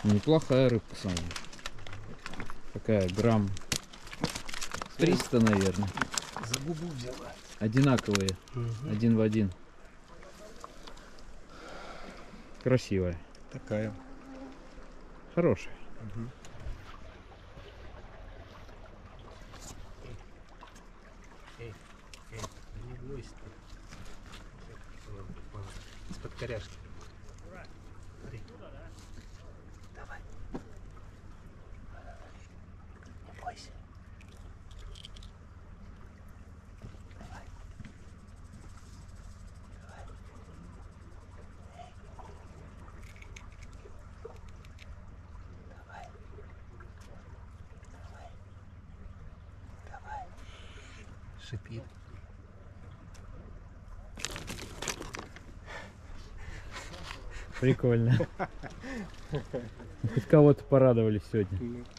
Неплохая рыбка, Саня. Такая грамм 300, наверное. За губу взяла. Одинаковые. Один в один. Красивая. Такая. Хорошая. Эй, не бойся ты. Из-под коряшки. Смотри. Давай. Не бойся. Давай. Давай. Эй. Давай. Давай. Давай. Шипит. Прикольно. Хоть кого-то порадовали сегодня.